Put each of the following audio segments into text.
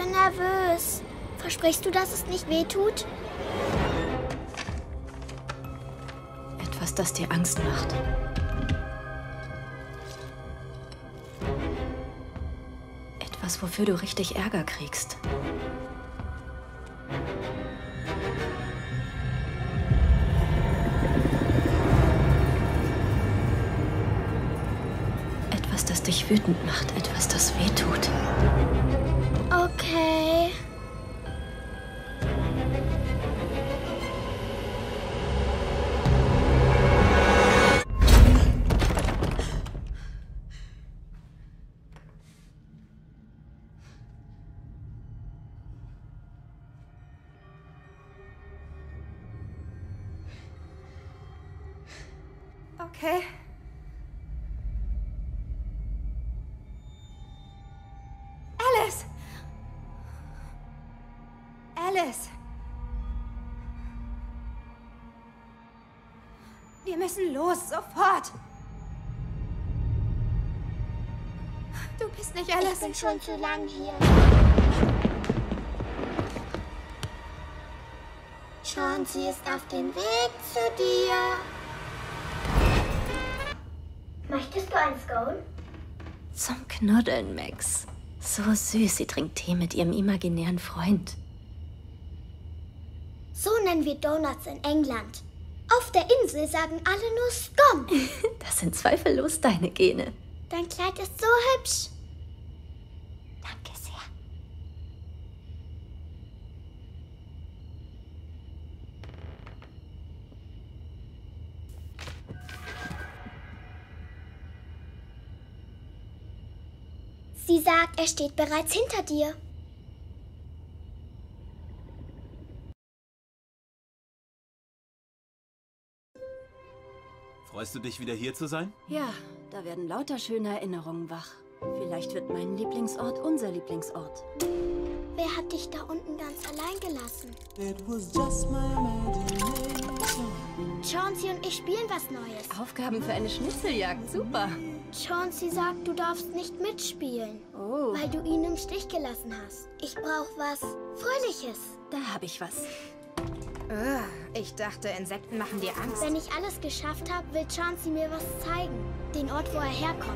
bin nervös. Versprichst du, dass es nicht wehtut? Etwas, das dir Angst macht. Etwas, wofür du richtig Ärger kriegst. Etwas, das dich wütend macht. Etwas, das wehtut. Okay. Okay. Alice! Alice! Wir müssen los, sofort! Du bist nicht Alice. Ich bin schon zu lang hier. Chauncey ist auf dem Weg zu dir. Möchtest du ein Scone? Zum Knuddeln, Max. So süß, sie trinkt Tee mit ihrem imaginären Freund. So nennen wir Donuts in England. Auf der Insel sagen alle nur Scone. Das sind zweifellos deine Gene. Dein Kleid ist so hübsch. Danke sehr. Sie sagt, er steht bereits hinter dir. Freust du dich, wieder hier zu sein? Ja, da werden lauter schöne Erinnerungen wach. Vielleicht wird mein Lieblingsort unser Lieblingsort. Wer hat dich da unten ganz allein gelassen? Chauncey und ich spielen was Neues. Aufgaben für eine Schnitzeljagd, super. Chauncey sagt, du darfst nicht mitspielen, weil du ihn im Stich gelassen hast. Ich brauche was Fröhliches. Da habe ich was. Ich dachte, Insekten machen dir Angst. Wenn ich alles geschafft habe, will Chauncey mir was zeigen. Den Ort, wo er herkommt.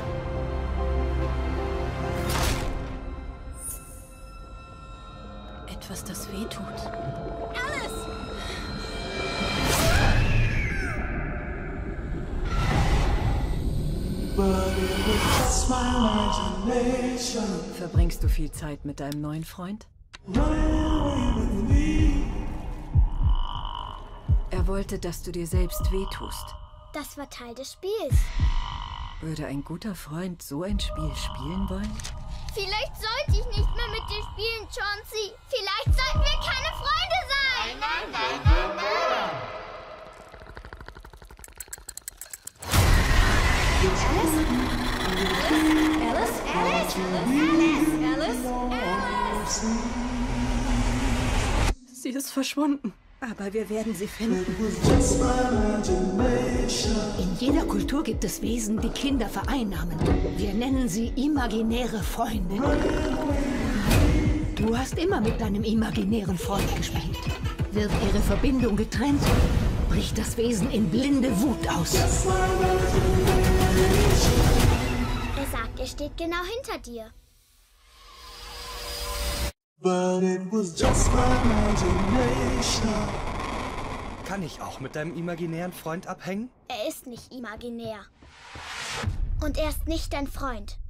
Etwas, das wehtut. Alice! Verbringst du viel Zeit mit deinem neuen Freund? Er wollte, dass du dir selbst wehtust. Das war Teil des Spiels. Würde ein guter Freund so ein Spiel spielen wollen? Vielleicht sollte ich nicht mehr mit dir spielen, Chauncey. Vielleicht sollten wir keine Freunde sein. Nein, nein, nein, nein, nein. Alice? Alice? Alice? Alice? Alice? Sie ist verschwunden. Aber wir werden sie finden. In jeder Kultur gibt es Wesen, die Kinder vereinnahmen. Wir nennen sie imaginäre Freunde. Du hast immer mit deinem imaginären Freund gespielt. Wird ihre Verbindung getrennt, bricht das Wesen in blinde Wut aus. Er sagt, er steht genau hinter dir. But it was just my imagination. Kann ich auch mit deinem imaginären Freund abhängen? Er ist nicht imaginär. Und er ist nicht dein Freund.